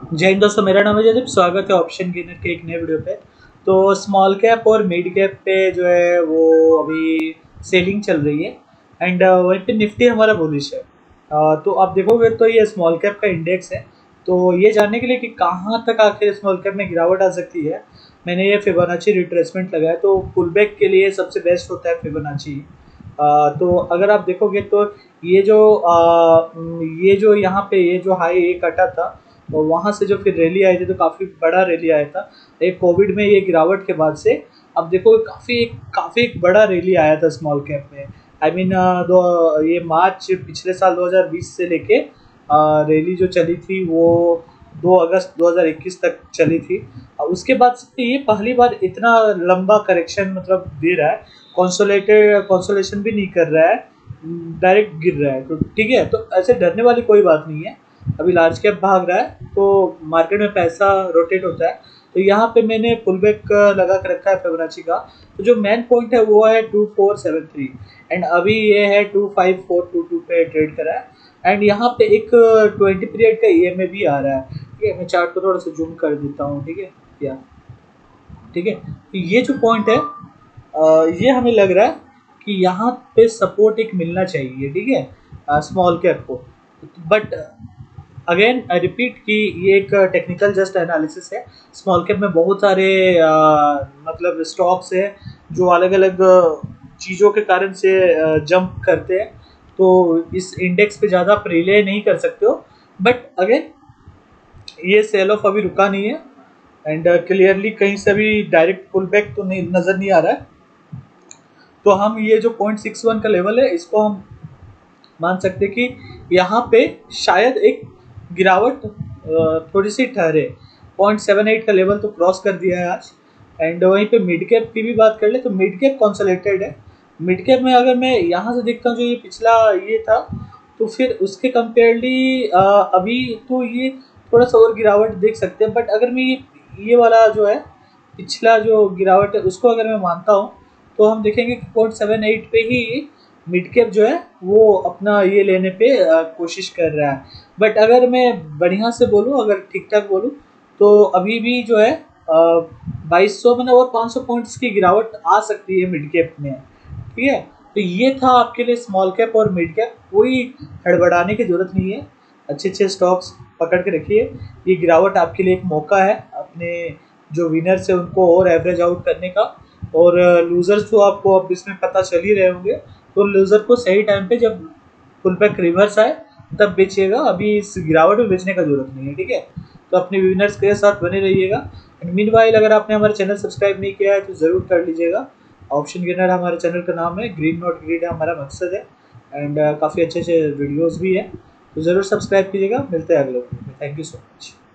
जय हिंद दोस्तों, मेरा नाम है जयदीप। स्वागत है ऑप्शन गेनर के एक नए वीडियो पे। तो स्मॉल कैप और मिड कैप पे जो है वो अभी सेलिंग चल रही है एंड वहीं पे निफ्टी हमारा बुलिश है। तो आप देखोगे तो ये स्मॉल कैप का इंडेक्स है। तो ये जानने के लिए कि कहाँ तक आखिर स्मॉल कैप में गिरावट आ सकती है, मैंने ये फिबोनाची रिट्रेसमेंट लगाया। तो पुल बैक के लिए सबसे बेस्ट होता है फिबोनाची। तो अगर आप देखोगे तो ये जो यहाँ पे ये जो हाई एक कटा था, और वहाँ से जो फिर रैली आई थी तो काफ़ी बड़ा रैली आया था। एक कोविड में ये गिरावट के बाद से अब देखो काफ़ी एक बड़ा रैली आया था स्मॉल कैप में। आई मीन ये मार्च पिछले साल 2020 से लेके रैली जो चली थी वो 2 अगस्त 2021 तक चली थी। और उसके बाद से ये पहली बार इतना लंबा करेक्शन मतलब दे रहा है। कंसोलेशन भी नहीं कर रहा है, डायरेक्ट गिर रहा है। तो ठीक है, तो ऐसे डरने वाली कोई बात नहीं है। अभी लार्ज कैप भाग रहा है तो मार्केट में पैसा रोटेट होता है। तो यहाँ पे मैंने पुल बैक लगा के रखा है फिबोनाची का। तो जो मेन पॉइंट है वो है 2473 एंड अभी ये है 25422 पे ट्रेड करा है। एंड यहाँ पे एक 20 पीरियड का ईएमए भी आ रहा है। ठीक है, मैं चार्ट को थोड़ा सा जूम कर देता हूँ। ठीक है, या ठीक है, तो ये जो पॉइंट है ये हमें लग रहा है कि यहाँ पे सपोर्ट एक मिलना चाहिए। ठीक है, स्मॉल कैप को। बट अगेन आई रिपीट कि ये एक टेक्निकल जस्ट एनालिसिस है। स्मॉल कैप में बहुत सारे मतलब स्टॉक्स है जो अलग अलग चीज़ों के कारण से जंप करते हैं। तो इस इंडेक्स पे ज़्यादा आप रिले नहीं कर सकते हो। बट अगेन ये सेल ऑफ अभी रुका नहीं है एंड क्लियरली कहीं से भी डायरेक्ट पुल बैक तो नहीं नज़र नहीं आ रहा है। तो हम ये जो 0.61 का लेवल है इसको हम मान सकते हैं कि यहाँ पे शायद एक गिरावट थोड़ी सी ठहरे। 0.78 का लेवल तो क्रॉस कर दिया है आज। एंड वहीं पे मिड कैप की भी बात कर ले तो मिड कैप कंसोलिडेटेड है। मिड कैप में अगर मैं यहाँ से देखता हूँ जो ये पिछला ये था, तो फिर उसके कंपेयरली अभी तो ये थोड़ा सा और गिरावट देख सकते हैं। बट अगर मैं ये वाला जो है पिछला जो गिरावट है उसको अगर मैं मानता हूँ तो हम देखेंगे कि 0.78 पे ही मिड कैप जो है वो अपना ये लेने पे कोशिश कर रहा है। बट अगर मैं बढ़िया से बोलूँ, अगर ठीक ठाक बोलूँ, तो अभी भी जो है 2200 में और 500 पॉइंट्स की गिरावट आ सकती है मिड कैप में। ठीक है, तो ये था आपके लिए स्मॉल कैप और मिड कैप। कोई हड़बड़ाने की जरूरत नहीं है, अच्छे अच्छे स्टॉक्स पकड़ के रखिए। ये गिरावट आपके लिए एक मौका है अपने जो विनर्स है उनको और एवरेज आउट करने का। और लूजर्स तो आपको अब इसमें पता चल ही रहे होंगे। तो लूजर को सही टाइम पे जब फुल बैक रिवर्स आए तब बेचिएगा। अभी इस गिरावट में बेचने का जरूरत नहीं है। ठीक है, तो अपने विनर्स के साथ बने रहिएगा। एंड मीनवाइल अगर आपने हमारा चैनल सब्सक्राइब नहीं किया है तो ज़रूर कर लीजिएगा। ऑप्शन गेनर हमारे चैनल का नाम है, ग्रीन नॉट ग्रीड है हमारा मकसद है। एंड काफ़ी अच्छे अच्छे वीडियोज़ भी हैं, तो ज़रूर सब्सक्राइब कीजिएगा। मिलते हैं अगले वीडियो में। Thank you so much.